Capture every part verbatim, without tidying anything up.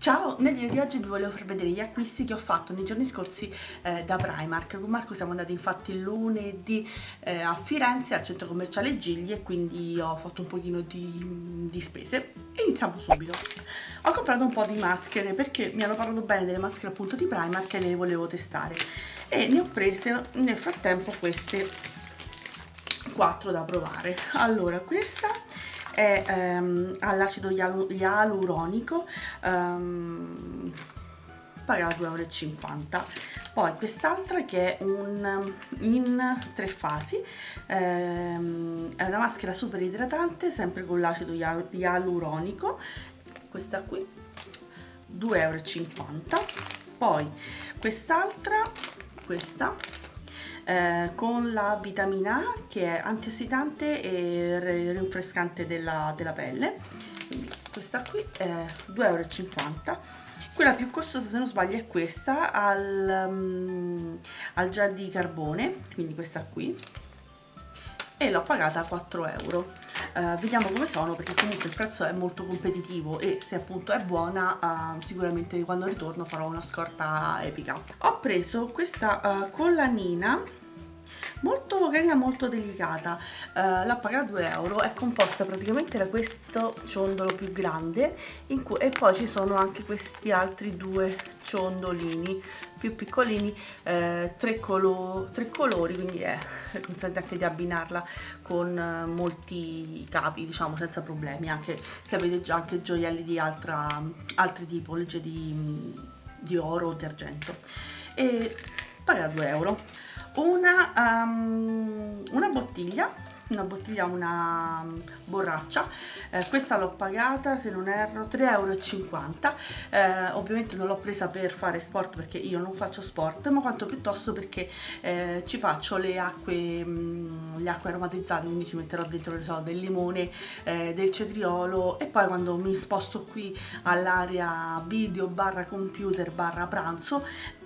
Ciao, nel video di oggi vi volevo far vedere gli acquisti che ho fatto nei giorni scorsi eh, da Primark. Con Marco siamo andati infatti lunedì eh, a Firenze al centro commerciale Gigli e quindi ho fatto un pochino di, di spese. Iniziamo subito. Ho comprato un po' di maschere perché mi hanno parlato bene delle maschere appunto di Primark e le volevo testare, e ne ho prese nel frattempo queste quattro da provare. Allora, questa è ehm, all'acido ialuronico, ehm, paga due euro e cinquanta. Poi quest'altra che è un in tre fasi, ehm, è una maschera super idratante sempre con l'acido ialuronico, questa qui due euro e cinquanta. Poi quest'altra, questa Eh, con la vitamina A che è antiossidante e rinfrescante della, della pelle. Quindi questa qui è due euro e cinquanta. Quella più costosa, se non sbaglio, è questa al, um, al gel di carbone, quindi questa qui, e l'ho pagata a quattro euro. Uh, vediamo come sono, perché comunque il prezzo è molto competitivo e se appunto è buona uh, sicuramente quando ritorno farò una scorta epica. Ho preso questa uh, collanina molto carina, molto delicata, uh, l'ho pagata due euro, è composta praticamente da questo ciondolo più grande in cui, e poi ci sono anche questi altri due ciondolini più piccolini, eh, tre, colo tre colori, quindi è, consente anche di abbinarla con eh, molti capi, diciamo senza problemi, anche se avete già anche gioielli di altra, altri tipologie di, di oro o di argento. E paga due euro. Una, um, una bottiglia, una bottiglia, una borraccia, eh, questa l'ho pagata, se non erro, tre euro e cinquanta. Eh, ovviamente non l'ho presa per fare sport perché io non faccio sport, ma quanto piuttosto perché eh, ci faccio le acque, mh, le acque aromatizzate, quindi ci metterò dentro so, del limone, eh, del cetriolo, e poi quando mi sposto qui all'area video barra computer barra pranzo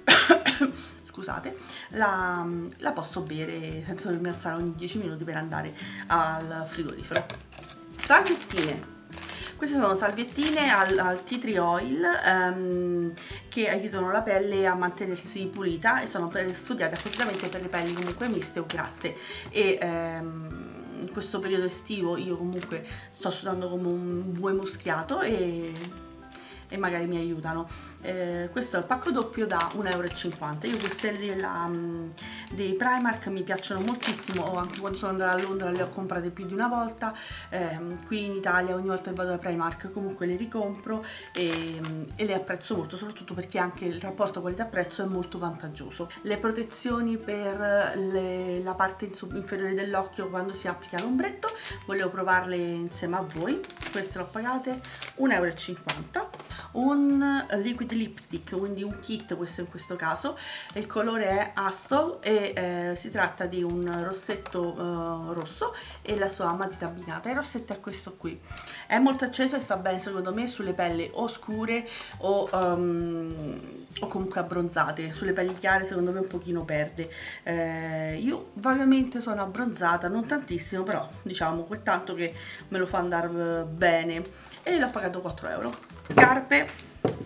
scusate, la, la posso bere senza dovermi alzare ogni dieci minuti per andare al frigorifero. Salviettine. Queste sono salviettine al, al tea tree oil, um, che aiutano la pelle a mantenersi pulita e sono per, studiate appositamente per le pelli comunque miste o grasse. E um, in questo periodo estivo io comunque sto sudando come un bue muschiato e... e magari mi aiutano. Eh, questo è il pacco doppio da un euro e cinquanta. Io queste della, um, dei Primark mi piacciono moltissimo, o anche quando sono andata a Londra le ho comprate più di una volta. Eh, qui in Italia ogni volta che vado da Primark comunque le ricompro e, e le apprezzo molto, soprattutto perché anche il rapporto qualità-prezzo è molto vantaggioso. Le protezioni per le, la parte inferiore dell'occhio quando si applica l'ombretto, volevo provarle insieme a voi. Queste l'ho pagate un euro e cinquanta. Un liquid lipstick, quindi un kit questo in questo caso, il colore è Astol e eh, si tratta di un rossetto eh, rosso e la sua matita abbinata. Il rossetto è questo qui, è molto acceso e sta bene secondo me sulle pelli o scure o, um, o comunque abbronzate. Sulle pelli chiare secondo me un pochino perde. Eh, io vagamente sono abbronzata, non tantissimo, però diciamo quel tanto che me lo fa andare bene, e l'ho pagato quattro euro. Scarpe.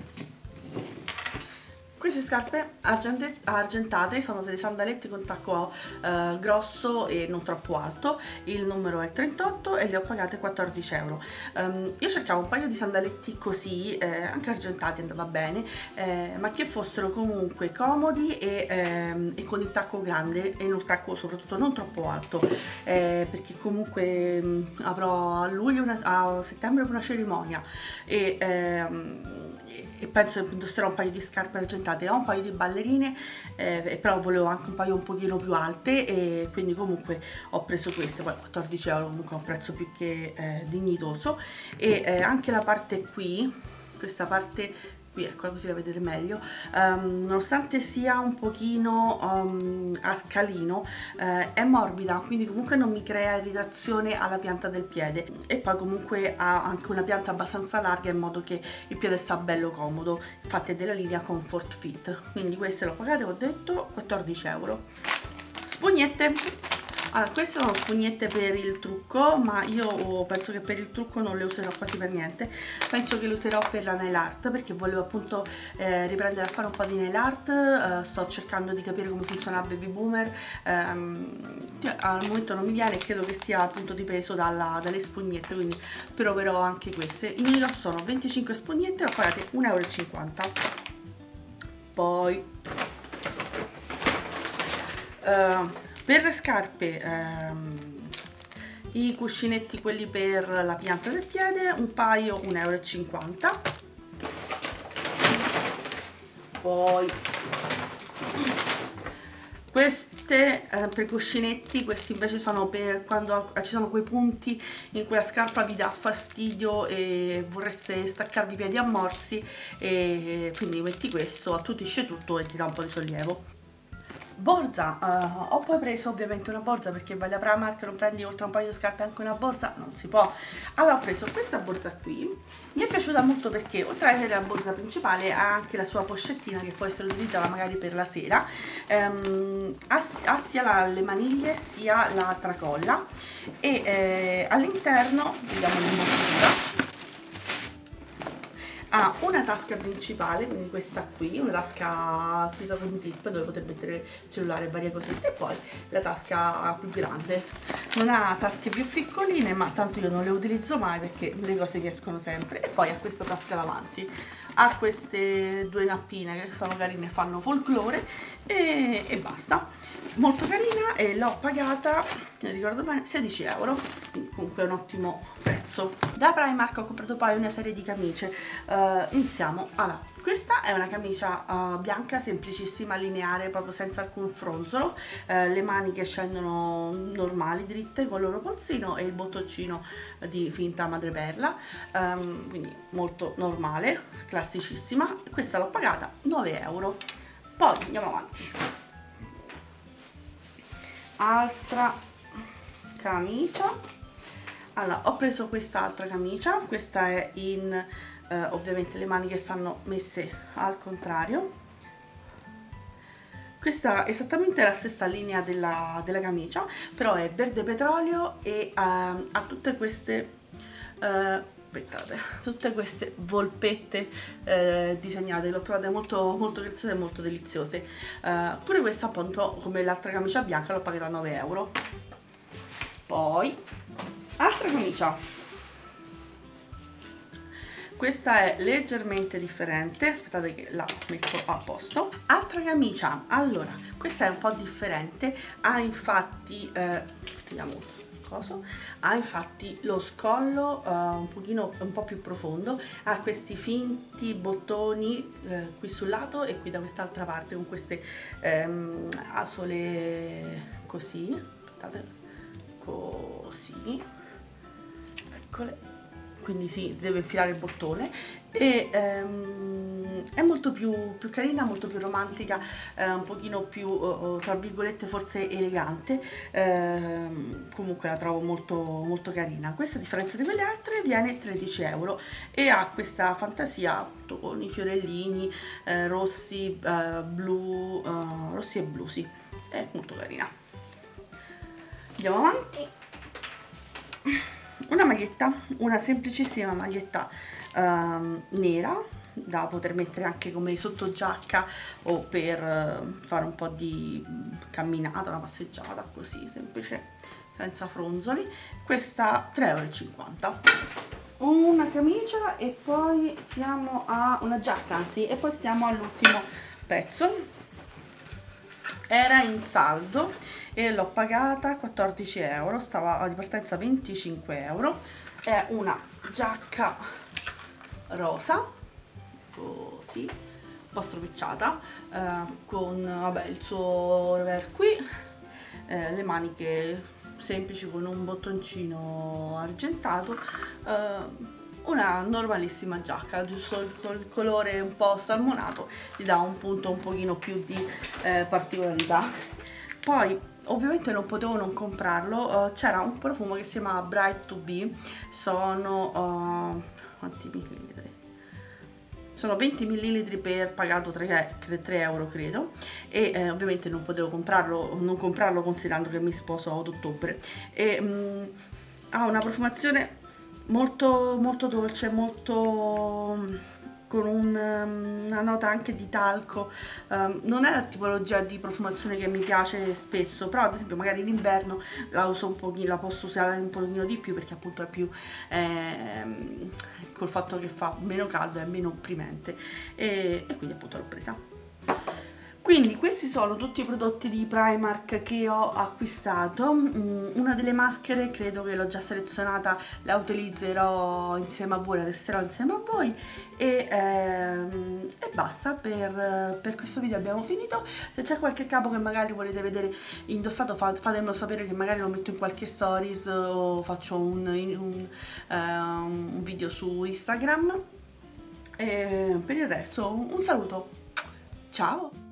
Queste scarpe argentate sono delle sandalette con tacco eh, grosso e non troppo alto, il numero è trentotto e le ho pagate quattordici euro. Um, io cercavo un paio di sandaletti così, eh, anche argentati andava bene, eh, ma che fossero comunque comodi e, ehm, e con il tacco grande e il tacco soprattutto non troppo alto, eh, perché comunque mh, avrò a luglio, una, a settembre una cerimonia e... Ehm, e penso che indosserò un paio di scarpe argentate. Ho un paio di ballerine, eh, però volevo anche un paio un pochino più alte e quindi comunque ho preso queste. Poi quattordici euro comunque è un prezzo più che eh, dignitoso. E eh, anche la parte qui, questa parte qui, ecco, così la vedete meglio, um, nonostante sia un pochino um, a scalino, eh, è morbida, quindi comunque non mi crea irritazione alla pianta del piede, e poi comunque ha anche una pianta abbastanza larga in modo che il piede sta bello comodo. Infatti è della linea Comfort Fit, quindi queste l'ho pagate, ho detto, quattordici euro. Spugnette. Allora, queste sono spugnette per il trucco, ma io penso che per il trucco non le userò quasi per niente. Penso che le userò per la nail art, perché volevo appunto eh, riprendere a fare un po' di nail art. eh, sto cercando di capire come funziona Baby Boomer. ehm, al momento non mi viene, credo che sia appunto dipeso dalla, dalle spugnette, quindi proverò anche queste. In Unidos sono venticinque spugnette, ho pagate un euro e cinquanta. Poi uh, per le scarpe, um, i cuscinetti, quelli per la pianta del piede, un paio un euro e cinquanta. Poi queste eh, per cuscinetti, questi invece sono per quando ci sono quei punti in cui la scarpa vi dà fastidio e vorreste staccarvi i piedi a morsi, e quindi metti questo, attutisce tutto e ti dà un po' di sollievo. Borsa, uh, ho poi preso ovviamente una borsa, perché vai da Primark, non prendi oltre a un paio di scarpe anche una borsa, non si può. Allora ho preso questa borsa qui, mi è piaciuta molto perché oltre ad essere la borsa principale ha anche la sua pochettina che può essere utilizzata magari per la sera. um, ha, ha sia la, le maniglie sia la tracolla, e eh, all'interno, vediamo l'immostratura, ha una tasca principale, quindi questa qui, una tasca chiusa con zip dove poter mettere il cellulare e varie cosette, e poi la tasca più grande. Non ha tasche più piccoline, ma tanto io non le utilizzo mai perché le cose mi escono sempre. E poi ha questa tasca davanti, ha queste due nappine che sono carine, fanno folklore, e, e basta. Molto carina, e l'ho pagata, ne ricordo bene, sedici euro, quindi comunque è un ottimo prezzo. Da Primark ho comprato poi una serie di camicie. uh, iniziamo. Allora, questa è una camicia uh, bianca, semplicissima, lineare, proprio senza alcun fronzolo. uh, le maniche scendono normali, dritte, con il loro polsino e il bottoncino di finta madreperla, um, quindi molto normale, classicissima. Questa l'ho pagata nove euro. Poi andiamo avanti. Altra camicia. Allora, ho preso quest'altra camicia, questa è in eh, ovviamente le maniche stanno messe al contrario. Questa è esattamente la stessa linea della, della camicia, però è verde petrolio e uh, ha tutte queste uh, aspettate, tutte queste volpette uh, disegnate. L'ho trovate molto, molto graziose e molto deliziose. Uh, pure questa, appunto, come l'altra camicia bianca, l'ho pagata nove euro. Poi altra camicia. Questa è leggermente differente, aspettate che la metto a posto. Altra camicia, allora, questa è un po' differente, ha infatti, eh, vediamo cosa, ha infatti lo scollo uh, un pochino, un po' più profondo, ha questi finti bottoni eh, qui sul lato e qui da quest'altra parte, con queste ehm, asole così, aspettate, così, eccole. Quindi si deve infilare il bottone, e ehm, è molto più, più carina, molto più romantica, eh, un pochino più, oh, tra virgolette, forse elegante. ehm, comunque la trovo molto, molto carina. Questa, a differenza di quelle altre, viene tredici euro e ha questa fantasia appunto, con i fiorellini eh, rossi, eh, blu, eh, rossi e blu, sì, è molto carina. Andiamo avanti. Una maglietta, una semplicissima maglietta um, nera, da poter mettere anche come sottogiacca o per uh, fare un po' di camminata, una passeggiata così, semplice, senza fronzoli. Questa tre euro e cinquanta. Una camicia e poi siamo a una giacca, anzi, e poi stiamo all'ultimo pezzo. Era in saldo e l'ho pagata quattordici euro, stava di partenza venticinque euro. È una giacca rosa, così, un po' stropicciata, eh, con vabbè, il suo revers qui, eh, le maniche semplici con un bottoncino argentato, eh, una normalissima giacca, giusto il, il colore un po' salmonato gli dà un punto un pochino più di eh, particolarità. Poi ovviamente non potevo non comprarlo, uh, c'era un profumo che si chiamava Bright to Be, sono uh, quanti millilitri? sono venti millilitri per pagato tre euro credo, e eh, ovviamente non potevo comprarlo, non comprarlo considerando che mi sposo ad ottobre. E mh, ha una profumazione molto molto dolce, molto con un, una nota anche di talco. Um, non è la tipologia di profumazione che mi piace spesso, però ad esempio magari in inverno la uso un pochino, la posso usare un pochino di più, perché appunto è più ehm, col fatto che fa meno caldo, è meno opprimente, e, e quindi appunto l'ho presa. Quindi questi sono tutti i prodotti di Primark che ho acquistato. Una delle maschere credo che l'ho già selezionata, la utilizzerò insieme a voi, la testerò insieme a voi, e, ehm, e basta, per, per questo video abbiamo finito. Se c'è qualche capo che magari volete vedere indossato, fatemelo sapere, che magari lo metto in qualche stories o faccio un, un, uh, un video su Instagram. E per il resto un saluto, ciao!